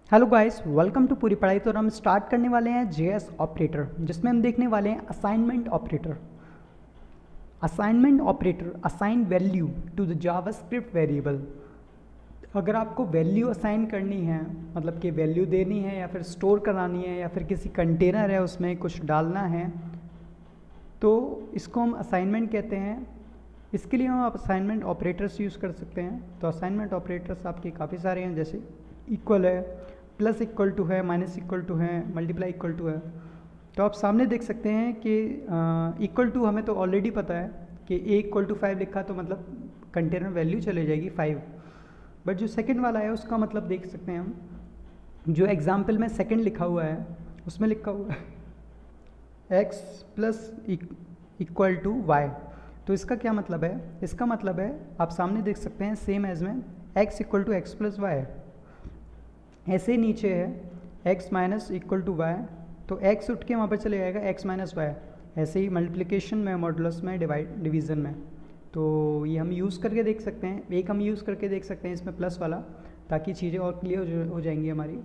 Hello guys, welcome to पूरी पढ़ाई। तो हम स्टार्ट करने वाले हैं जेएस ऑपरेटर, जिसमें हम देखने वाले हैं assignment operator. Assignment operator assign value to the JavaScript variable. अगर आपको वैल्यू असाइन करनी है, मतलब कि वैल्यू देनी है या फिर स्टोर करानी है या फिर किसी कंटेनर है उसमें कुछ डालना है, तो इसको हम असाइनमेंट कहते हैं। इसके लिए हम आप असाइनमेंट ऑपरेटर्स यूज़ कर सकते हैं। तो असाइनमेंट ऑपरेटर्स आपके काफ़ी सारे हैं, जैसे इक्वल है, प्लस इक्वल टू है, माइनस इक्वल टू है, मल्टीप्लाई इक्वल टू है। तो आप सामने देख सकते हैं कि इक्वल टू हमें तो ऑलरेडी पता है कि ए इक्वल टू 5 लिखा तो मतलब कंटेनर वैल्यू चले जाएगी 5। बट जो सेकंड वाला है उसका मतलब देख सकते हैं हम, जो एग्जाम्पल में सेकंड लिखा हुआ है उसमें लिखा हुआ है x plus equal to y. तो इसका क्या मतलब है? इसका मतलब है आप सामने देख सकते हैं सेम एज में x equal to x plus y. ऐसे नीचे है x minus equal to y, तो x उठ के वहाँ पर चले जाएगा x माइनस वाई। ऐसे ही मल्टीप्लिकेशन में, मॉडुलस में, डिवीज़न में। तो ये हम यूज़ करके देख सकते हैं, एक हम यूज़ करके देख सकते हैं इसमें प्लस वाला, ताकि चीज़ें और क्लियर हो जाएंगी हमारी।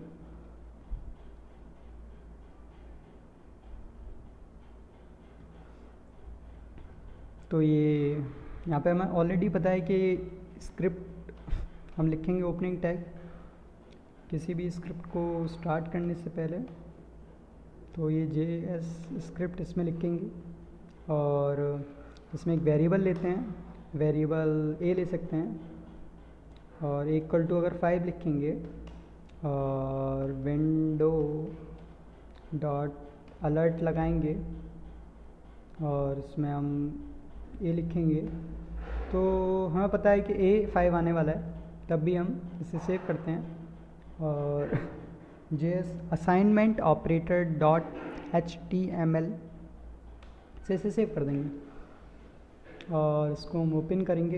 तो ये यहाँ पे हमें ऑलरेडी पता है कि स्क्रिप्ट हम लिखेंगे ओपनिंग टैग किसी भी स्क्रिप्ट को स्टार्ट करने से पहले। तो ये JS स्क्रिप्ट इसमें लिखेंगे और इसमें एक वेरिएबल लेते हैं, वेरिएबल a ले सकते हैं, और इक्वल टू अगर 5 लिखेंगे और विंडो डॉट अलर्ट लगाएंगे और इसमें हम a लिखेंगे। तो हमें पता है कि a 5 आने वाला है, तब भी हम इसे सेव करते हैं और JS assignment operator dot HTML से इसे सेव कर देंगे और इसको हम ओपन करेंगे।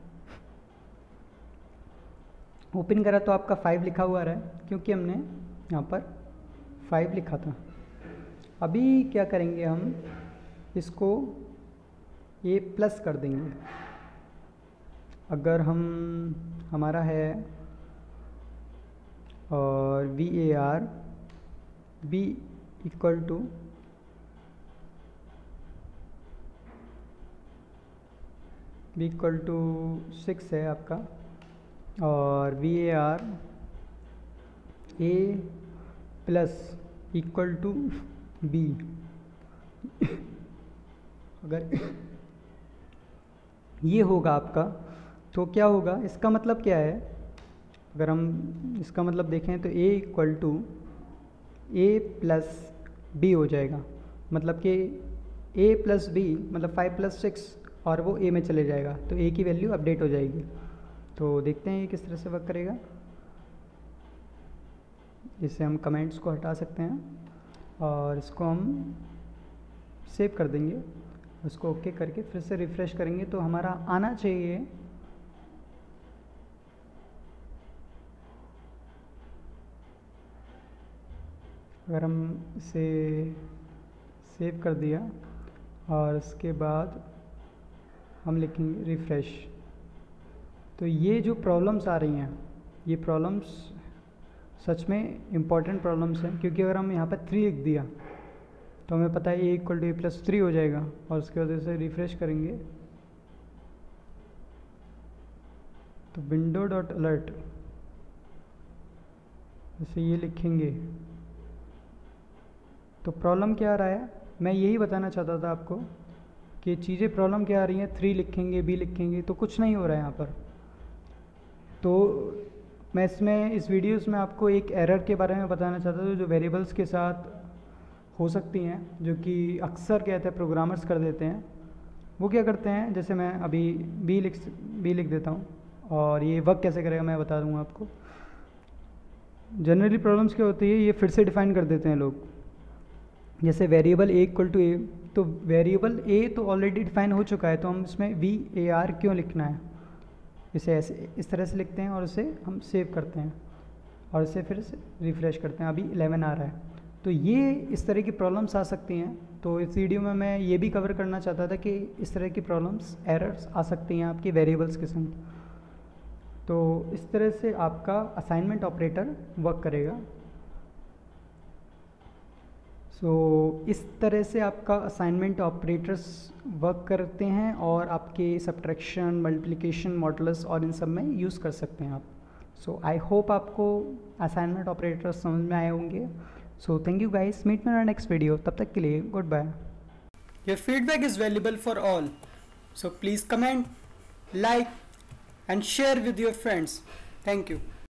ओपन करा तो आपका 5 लिखा हुआ रहा है, क्योंकि हमने यहाँ पर 5 लिखा था। अभी क्या करेंगे, हम इसको ये प्लस कर देंगे। अगर हमारा है और VAR B equal to B equal to 6 है आपका, और VAR A plus equal to B। अगर ये होगा आपका, तो क्या होगा, इसका मतलब क्या है? अगर हम इसका मतलब देखें तो A equal to A plus B हो जाएगा। मतलब कि A प्लस B मतलब 5 प्लस 6, और वो A में चले जाएगा, तो A की वैल्यू अपडेट हो जाएगी। तो देखते हैं ये किस तरह से वर्क करेगा। इससे हम कमेंट्स को हटा सकते हैं और इसको हम सेव कर देंगे। उसको ओके करके फिर से रिफ़्रेश करेंगे तो हमारा आना चाहिए। अगर हम इसे सेव कर दिया और इसके बाद हम लिखेंगे रिफ़्रेश, तो ये जो प्रॉब्लम्स आ रही हैं, ये प्रॉब्लम्स सच में इम्पॉर्टेंट प्रॉब्लम्स हैं, क्योंकि अगर हम यहाँ पर 3 लिख दिया तो हमें पता है A equal to A plus 3 हो जाएगा, और उसके बाद इसे रिफ़्रेश करेंगे तो विंडो डॉट अलर्ट जैसे ये लिखेंगे तो प्रॉब्लम क्या आ रहा है, मैं यही बताना चाहता था आपको कि चीज़ें प्रॉब्लम क्या आ रही हैं। 3 लिखेंगे, B लिखेंगे, तो कुछ नहीं हो रहा है यहाँ पर। तो मैं इस वीडियोस में आपको एक एरर के बारे में बताना चाहता था, जो वेरिएबल्स के साथ हो सकती हैं, जो कि अक्सर कहते हैं प्रोग्रामर्स कर देते हैं। वो क्या करते हैं, जैसे मैं अभी B लिख देता हूँ, और ये वर्क कैसे करेगा मैं बता दूँगा आपको। जनरली प्रॉब्लम्स क्या होती है, ये फिर से डिफ़ाइन कर देते हैं लोग। जैसे variable A equal to A, तो वेरिएबल A तो ऑलरेडी डिफाइन हो चुका है, तो हम इसमें VAR क्यों लिखना है? इसे ऐसे इस तरह से लिखते हैं और इसे हम सेव करते हैं और इसे फिर से रिफ़्रेश करते हैं। अभी 11 आ रहा है। तो ये इस तरह की प्रॉब्लम्स आ सकती हैं। तो इस वीडियो में मैं ये भी कवर करना चाहता था कि इस तरह की प्रॉब्लम्स, एरर्स आ सकती हैं आपकी वेरिएबल्स के संग। तो इस तरह से आपका असाइनमेंट ऑपरेटर वर्क करेगा। इस तरह से आपका असाइनमेंट ऑपरेटर्स वर्क करते हैं और आपके सब्ट्रैक्शन, मल्टीप्लिकेशन, मॉडुलस और इन सब में यूज़ कर सकते हैं आप। आई होप आपको असाइनमेंट ऑपरेटर्स समझ में आए होंगे। थैंक यू गाइस, मीट में नेक्स्ट वीडियो, तब तक के लिए goodbye. Your feedback is valuable for all, so please comment, like and share with your friends. Thank you.